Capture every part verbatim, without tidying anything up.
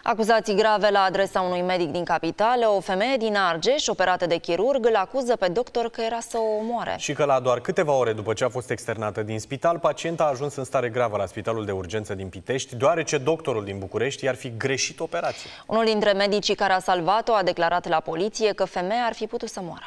Acuzații grave la adresa unui medic din capitală. O femeie din Argeș, operată de chirurg, îl acuză pe doctor că era să o omoare. Și că la doar câteva ore după ce a fost externată din spital, pacienta a ajuns în stare gravă la Spitalul de Urgență din Pitești, deoarece doctorul din București i-ar fi greșit operația. Unul dintre medicii care a salvat-o a declarat la poliție că femeia ar fi putut să moară.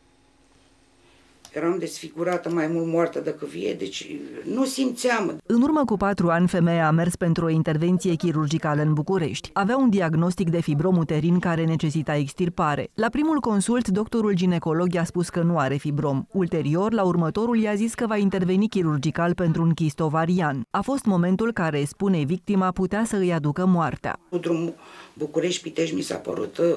Eram desfigurată, mai mult moartă decât vie, deci nu simțeam. În urmă cu patru ani, femeia a mers pentru o intervenție chirurgicală în București. Avea un diagnostic de fibrom uterin care necesita extirpare. La primul consult, doctorul ginecolog i-a spus că nu are fibrom. Ulterior, la următorul, i-a zis că va interveni chirurgical pentru un chist ovarian. A fost momentul care, spune victima, putea să îi aducă moartea. Cu drumul București-Pitești mi s-a părut uh,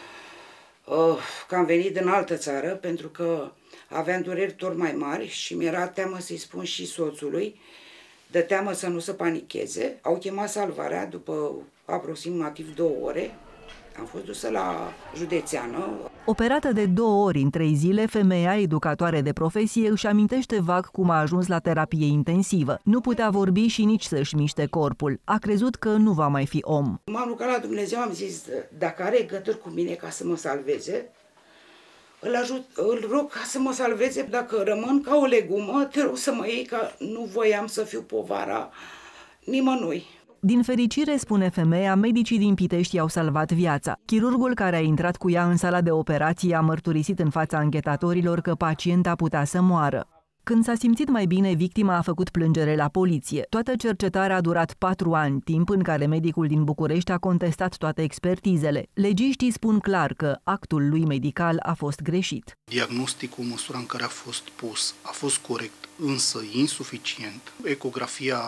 uh, că am venit din altă țară, pentru că aveam dureri tot mai mari și mi-era teamă să-i spun și soțului, de teamă să nu se panicheze. Au chemat salvarea după aproximativ două ore. Am fost dusă la județeană. Operată de două ori în trei zile, femeia, educatoare de profesie, își amintește vag cum a ajuns la terapie intensivă. Nu putea vorbi și nici să-și miște corpul. A crezut că nu va mai fi om. M-am rugat la Dumnezeu, am zis, dacă are gânduri cu mine ca să mă salveze, Îl, ajut, îl rog ca să mă salveze. Dacă rămân ca o legumă, te rog să mă iei, că nu voiam să fiu povara nimănui. Din fericire, spune femeia, medicii din Pitești i-au salvat viața. Chirurgul care a intrat cu ea în sala de operație a mărturisit în fața anchetatorilor că pacienta putea să moară. Când s-a simțit mai bine, victima a făcut plângere la poliție. Toată cercetarea a durat patru ani, timp în care medicul din București a contestat toate expertizele. Legiștii spun clar că actul lui medical a fost greșit. Diagnosticul, măsura în care a fost pus, a fost corect, însă insuficient. Ecografia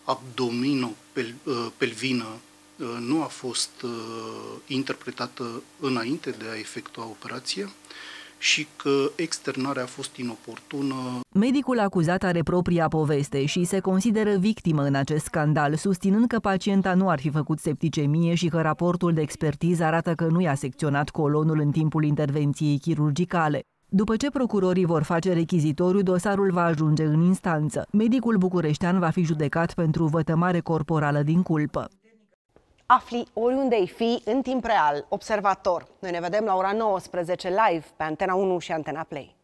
abdomino-pelvină nu a fost interpretată înainte de a efectua operația și că externarea a fost inoportună. Medicul acuzat are propria poveste și se consideră victimă în acest scandal, susținând că pacienta nu ar fi făcut septicemie și că raportul de expertiză arată că nu i-a secționat colonul în timpul intervenției chirurgicale. După ce procurorii vor face rechizitoriu, dosarul va ajunge în instanță. Medicul bucureștean va fi judecat pentru vătămare corporală din culpă. Afli oriunde ai fi, în timp real, Observator. Noi ne vedem la ora nouăsprezece live pe Antena unu și Antena Play.